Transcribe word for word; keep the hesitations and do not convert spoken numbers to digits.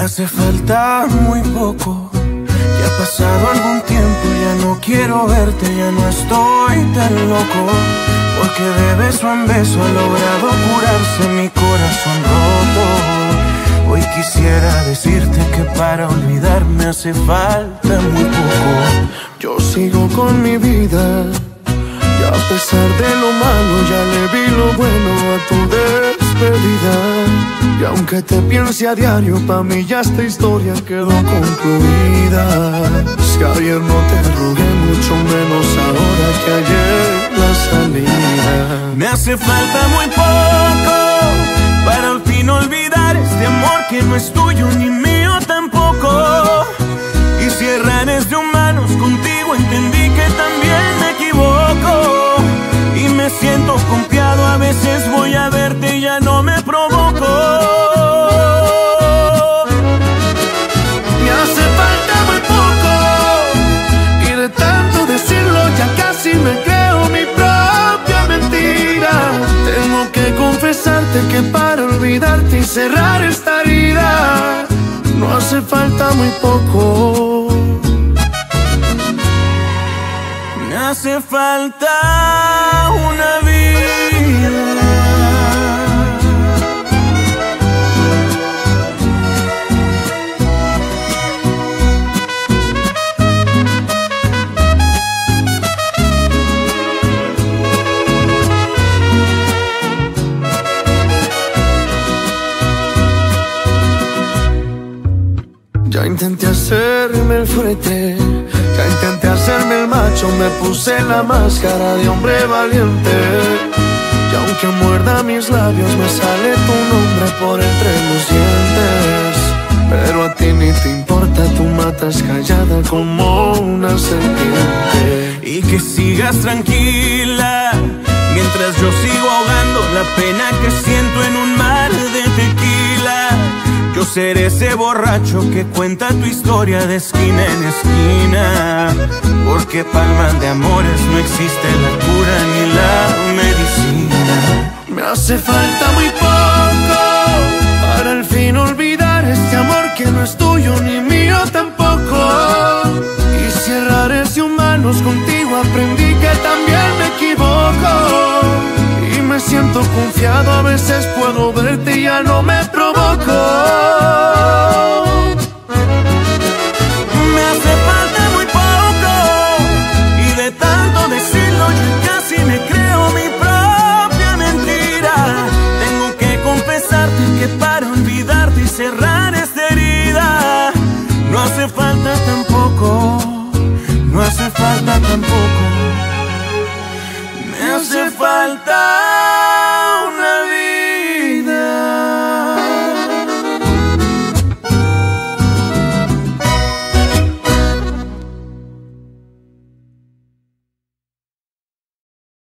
hace falta muy poco. Ya ha pasado algún tiempo, ya no quiero verte, ya no estoy tan loco. Porque de beso en beso ha logrado curarse mi corazón roto. Hoy quisiera decirte que para olvidarme hace falta muy poco. Yo sigo con mi vida, y a pesar de lo malo ya le vi lo bueno a tu despedida. Y aunque te piense a diario, pa' mí ya esta historia quedó concluida. Si ayer no te rogué, mucho menos ahora que ayer la salida. Me hace falta muy poco para al fin olvidar este amor que no es tuyo ni mío tampoco. Y si errares de humanos, contigo entendí que también me equivoco. Y me siento confiado, a veces voy a verte y ya no me provoco. Me hace falta muy poco, y de tanto decirlo ya casi me creo mi propia mentira. Tengo que confesarte que para olvidarte y cerrar esta herida no hace falta muy poco. Me hace falta una vida. Ya intenté hacerme el fuerte, ya intenté hacerme el macho, me puse la máscara de hombre valiente. Y aunque muerda mis labios, me sale tu nombre por entre los dientes. Pero a ti ni te importa, tú matas callada como una serpiente. Y que sigas tranquila, mientras yo sigo ahogando la pena que siento en un mar de tequila. Yo seré ese borracho que cuenta tu historia de esquina en esquina. Porque palman de amores no existe la cura ni la medicina. Me hace falta muy poco para al fin olvidar este amor que no es tuyo ni mío tampoco. Y si errares de humanos, contigo aprendí que también me equivoco. Y me siento confiado, a veces puedo verte y ya no me provoco. Me hace falta muy poco, y de tanto decirlo yo casi me creo mi propia mentira. Tengo que confesarte que para olvidarte y cerrar esta herida no hace falta tampoco, no hace falta tampoco. Me hace falta